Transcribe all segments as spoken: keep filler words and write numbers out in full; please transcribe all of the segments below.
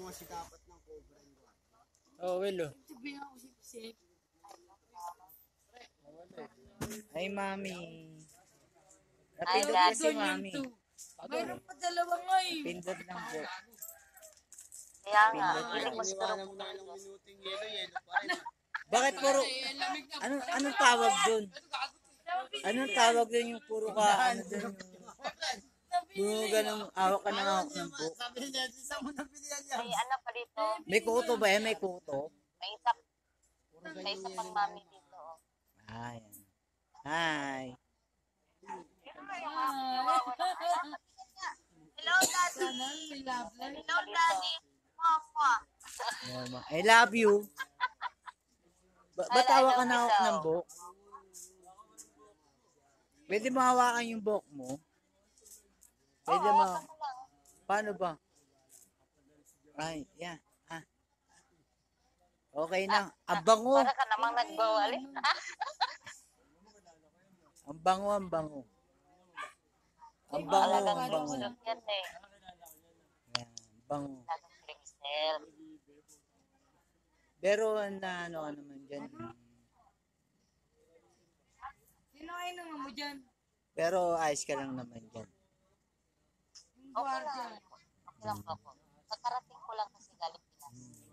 kasi dapat ng cobra yung gawa. Oh, well, oh. Sabihin ako si Sip. Ay, mami. Ay, Napindot Dad. kasi, mami. Mayroon pa dalawa nga eh. Pindot lang po. Kaya nga, Pindot hindi lang. mas Iniwanan mo na ilang minuting yelo, yelo pa rin. Bakit puro... Anong, anong tawag dun? Anong tawag dun yung puro ka, ano dun yung... Puro ganun, awak ka na awak ng buhok. Sabi niya, saan mo nabilihan yan? may ano pa dito. May kuto ba yan? May kuto? May isa, may isa pang mami dito. Oh. Ayan. Hi. Hello, Daddy. Hello, Daddy. Mama. Mama. I love you. Ba ba't awak ka na awak ng buhok? Pwede mo hawakan yung buhok mo? Pwede mo. Paano ba? Ay, yan. Ah. Okay na. Ang bango. Para ka namang nagbawal. Ang bango, ang bango. Ang bango, ang Talagang bango. lusulok yan eh. Yan, bango. Talagang Pringster. Pero na ano ka naman dyan. Sino kayo naman mo dyan? Pero ayos ka lang naman dyan. Yung Okay guardia. lang. Okay lang po ako. Pagkarating ko lang kasi galing Pinas.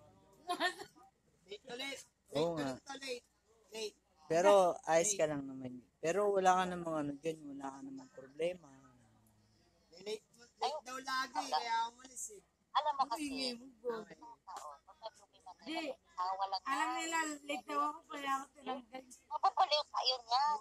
Late ulit. Oo Late nga. ulit to, late. Late. Pero ayos ka lang naman. Pero wala ka namang ano dyan. Wala ka namang problema. Late, late daw lagi, kaya umalis eh. Alam mo kasi, Ingay mo bro. mga tao, pag may problema tayo, Di. tawa lang Alam yan. nila, late daw ako kaya ako tinanggal. Mapapaliw tayo niyan.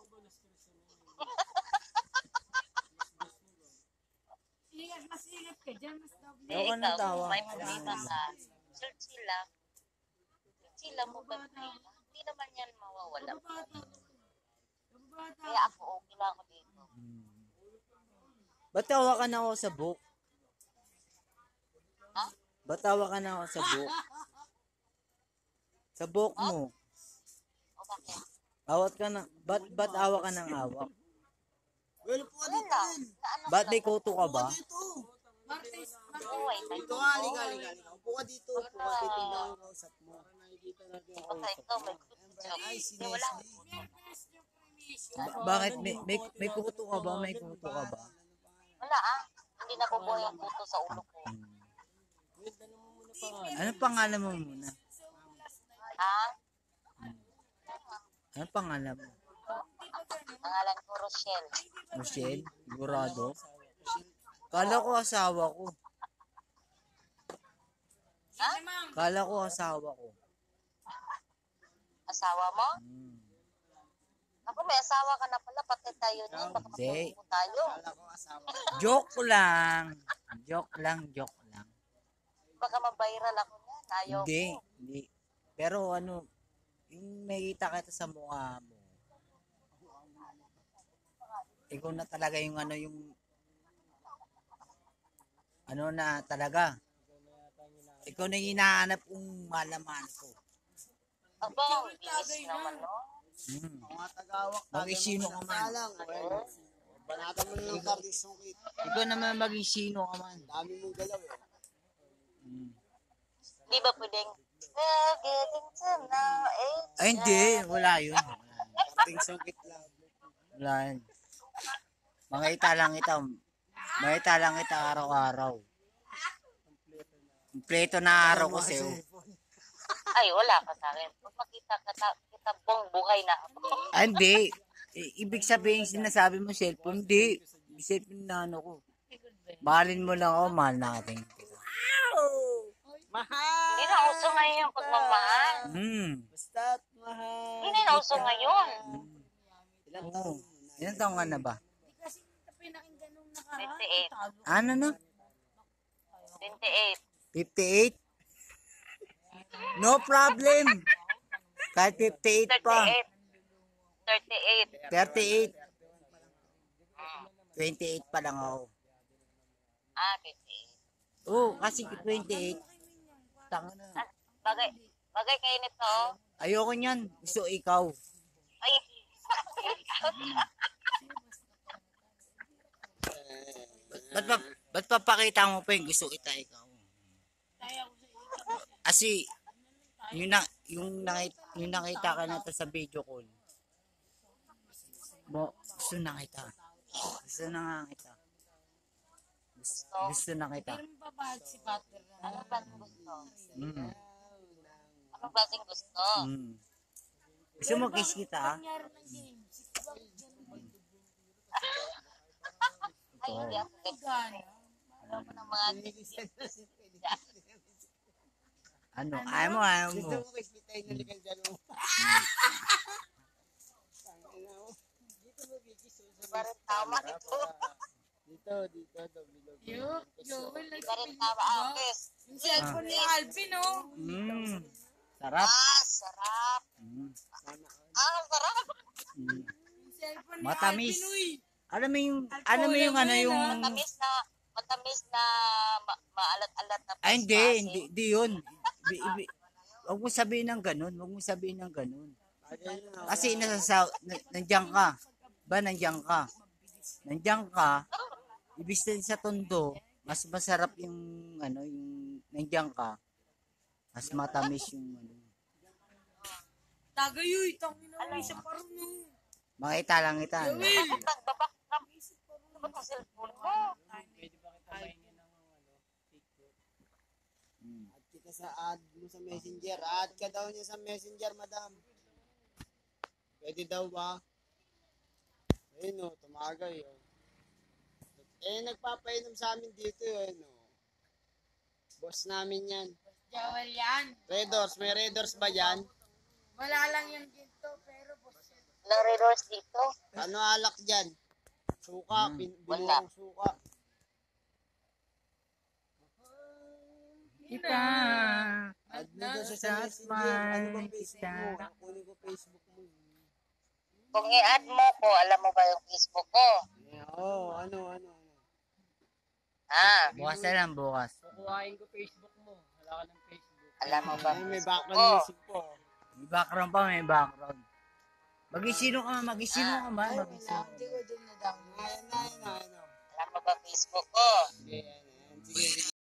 Ingat, mas ingat ka dyan. Mas double. Hindi, Ayaw ka ng ikaw, tawa. may problema ka. Chill lang. Chill lang mo ba? Hindi naman yan mawawala. Kababata. Kababata. Kaya ako, okay lang ako dito. Hmm. Ba't tawa ka na ako sa book? Ha? Ba't tawa ka na ako sa book? Sa book mo. O bakit? Awat ka na. Ba't, ba't awa ka ng awak? Well, upo ka Wala dito lang. rin. Sa ano Ba't lang. may kuto ka ba? Dito. Martes. Buhay tayo. Dito ka, halika, halika, halika. Upo ka dito, upo ka. Titignan ko yung kausap mo. Baka ikaw may Ay, si Hindi, wala. Nestle. Ba- bakit? May, may, may kuto ka ba? May kuto ka ba? Wala ah. Hindi nabubuhay ang puto sa ulo ko. Anong pangalan mo muna? Ha? Anong pangalan mo? Pangalan ko Rochelle. Michelle? Sigurado? Kala ko asawa ko. Ha? Kala ko asawa ko. Asawa mo? Hmm. Ako, may asawa ka na pala. Pati tayo niyan. Baka Hindi. magpapalito tayo. Kala ko asawa. Joke lang. Joke lang, joke lang. Baka mabiral ako niyan. Ayaw Hindi, ko. hindi. Pero ano, yung makita kita sa mukha mo. Ikaw na talaga yung ano yung ano na talaga. Ikaw na yung hinahanap kong malaman ko. Aba, bilis naman, no? Hmm. Mga tagawak. Maging sino ka man. Lang, well. Banatan mo na yung kardisong kit. Ikaw naman maging sino ka man. Dami mong galaw eh. Hmm. Di ba pwedeng, we're getting to know each Ay hindi, wala yun. Kardisong kit lang. Wala yun. Makita lang kita. Makita lang kita araw-araw. Kompleto na araw ko sa'yo. Ay, wala ka sa akin. Pag makita ka, ta- kita buong buhay na ako. Ah, hindi. I- ibig sabihin sinasabi mo cellphone, hindi. Cellphone na ano ko. Mahalin mo lang ako, mahal natin. Mahal! Hindi na uso ngayon yung pagmamahal. Hmm. Basta't mahal. Hindi na uso ngayon. Ilan Oo. taon? Ilan taong ka na ba? Di kasi kita pinakinggan nung nakaraan. twenty-eight. Ano no? twenty-eight. fifty-eight? No problem. Kahit fifty-eight pa. thirty-eight. thirty-eight. thirty-eight. twenty-eight pa lang ako. Ah, fifty-eight. Oo, kasi twenty-eight. Tanga na. Ah, bagay, bagay kayo nito. Ayoko niyan. Gusto ikaw. Ay, Ba't pa, ba't papakita mo pa yung gusto kita ikaw? Kasi, yung, na, yung, nakita, yung nakita ka natin sa video call, mo, gusto na kita. Gusto na nga kita. Gusto, gusto na kita. Pero mababahag si Butter na. Anong klaseng gusto? Mm. Anong klaseng gusto? Mm. Gusto mo kiss kita? Nangyari ng game. Si Bakit ganun? Ay, hindi ako ganyan. Gana. Alam mo ng mga Ano? Ayaw mo, ayaw mo. Gusto mo kasi tayo nalikan dyan mo. Dito mo, Vicky, susunod. parang tama ito. Dito, dito, dito, bilog. Yo, yo, well, Di ba rin tama ang kiss? yung cellphone ni Alvin, oh. Mm. Sarap. Ah, sarap. Mm. Ah, sarap. Mm. Yung cellphone ni Matamis. Alvin, uy. Alam mo yung, alam mo yung ano yung, Matamis na, matamis na ma- maalat-alat na ay hindi, paspas, hindi, eh. hindi yun. Ibi, ibi, wag mo sabihin ng ganun, wag mo sabihin ng ganun. Kasi nasa, na, nandiyan ka. Ba, nandiyan ka. Nandiyan ka, ibig sabihin sa tondo, mas masarap yung, ano, yung nandiyan ka. Mas matamis yung, ano. Tagay, uy. Tangin na, uy. Siya parang, no. Makita lang kita. Ano? Bakit nagbabak ka? Ano ba cellphone mo? Mm. Add kita sa ad mo sa messenger. Add ka daw niya sa messenger, madam. Pwede daw ba? Ayun o, tumagay o. Eh, nagpapainom sa amin dito yun o. Boss namin yan. Jawel yan. Red Doors, may Red Doors ba yan? Wala lang yung ginto, pero boss yan. Lareros dito. Ano alak dyan? Suka, Hmm. bin- Wala. binurong suka. Kita. Add mo daw siya sa That's messenger. Ano ba my Facebook mo? kita. Kunin ko Facebook mo. Kung i-add mo ko, alam mo ba yung Facebook ko? Yeah, oo, ano, ano, ano. Ah, Bukas na lang, bukas. Kukuhain ko Facebook mo. Wala ka ng Facebook. alam mo ba Ay, may Facebook background ko? music po. May background pa, may background. Magisino ka, magisino ka ba? Magisino. Hindi ko din na-download. Ayun na, ayun na, ayun na. Alam mo ba Facebook ko? Sige, ayun, ayun. Sige, sige.